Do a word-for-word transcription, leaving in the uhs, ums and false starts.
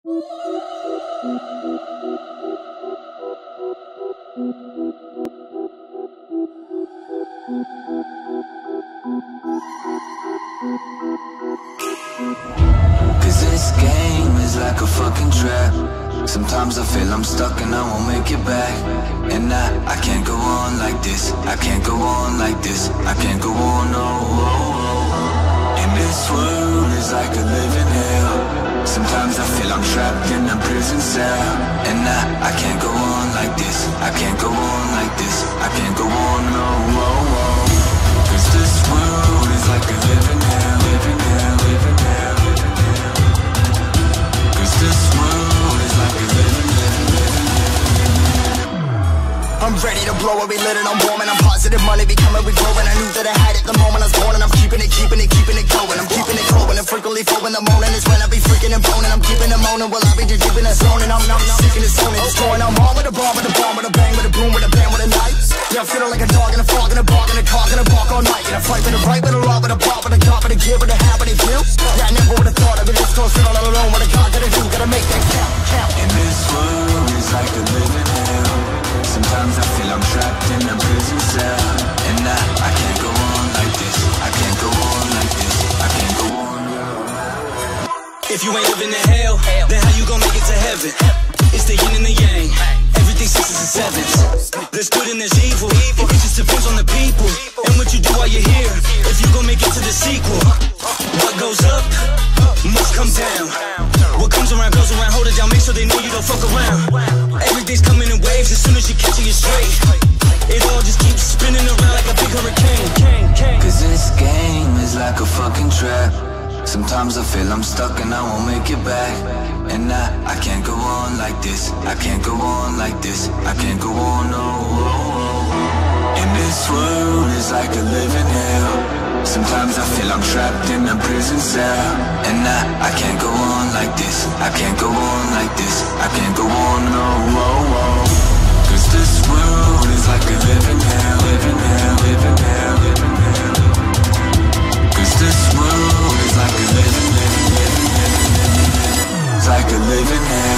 Cause this game is like a fucking trap. Sometimes I feel I'm stuck and I won't make it back. And I, I can't go on like this. I can't go on like this. I can't go on, no. And this world is like a living hell. Sometimes I feel I'm trapped in a prison cell. And I, I can't go on like this. I can't go on like this. I can't go on, no. Cause this world is like a living hell. Living hell, living hell, living hell. Cause this world is like a living, living, living, living. I'm ready to blow it, we lit it, I'm warm and I'm positive. Money be coming, we growing. I knew that I had it the moment I was born, and I'm keeping it, keeping it, keeping it going. I'm keeping it growing and frequently flowing. The morning is when I be freaking and boning. I'm keeping it moaning while I be just deep in the zone. And I'm not sick in the zone. It's going, I'm on with a bomb, with a bomb, with a bang, with a boom, with a bang, with a knife. Yeah, I'm feeling like a dog in a fog, in a bark, in a car, in a bark all night. And I fight with a right, with a law, with a bar, with a cop, with a gear, with a hat, with a view. Yeah, I never would have thought of it. It's gonna sit all alone with a car, gotta do, gotta make that count, count. And this world is like a living hell. Sometimes I feel I'm trapped in a prison cell. And I, I can't go on like this. I can't go on like this. I can't go on. If you ain't living in hell, then how you gon' make it to heaven? It's the yin and the yang, everything sixes and sevens. There's good and there's evil, it just depends on the people and what you do while you're here. If you gon' make it to the sequel, what goes up must come down. What comes around goes around, hold it down, make sure they know you don't fuck around. Everything's coming in waves, as soon as you catch it, you're straight. It all just keeps spinning around like a big hurricane. Cause this game is like a fucking trap. Sometimes I feel I'm stuck and I won't make it back. And I, I can't go on like this. I can't go on like this. I can't go on, no. And this world is like a living hell. Sometimes I feel I'm trapped in a prison cell. And I, I can't go on like this. I can't go on like this. I can't go on, no. Cause this world is like a living hell. Living hell, living hell, living hell. Cause this world is like a living, living, living, living, living. It's like a living hell.